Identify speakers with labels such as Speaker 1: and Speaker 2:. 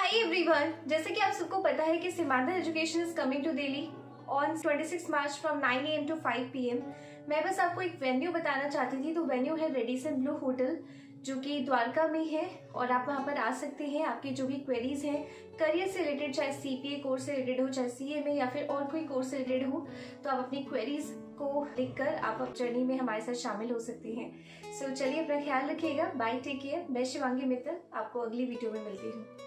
Speaker 1: Hi everyone, जैसे कि आप सबको पता है कि Seemant education is coming to Delhi on 26 March from 9 AM to 5 PM। मैं बस आपको एक वेन्यू बताना चाहती थी। तो वेन्यू है रेडिसन ब्लू होटल, जो कि द्वारका में है, और आप वहां पर आ सकते हैं। आपकी जो भी क्वेरीज हैं करियर से रिलेटेड, चाहे CPA कोर्स से रिलेटेड हो, चाहे CA में, या फिर और कोई कोर्स से रिलेटेड हो, तो आप अपनी क्वेरीज को लिखकर आप अब जर्नी में हमारे साथ शामिल हो सकती हैं। सो चलिए, अपना ख्याल रखिएगा। Bye, take care. मैं शिवांगी मित्तल आपको अगली वीडियो में मिलती हूँ।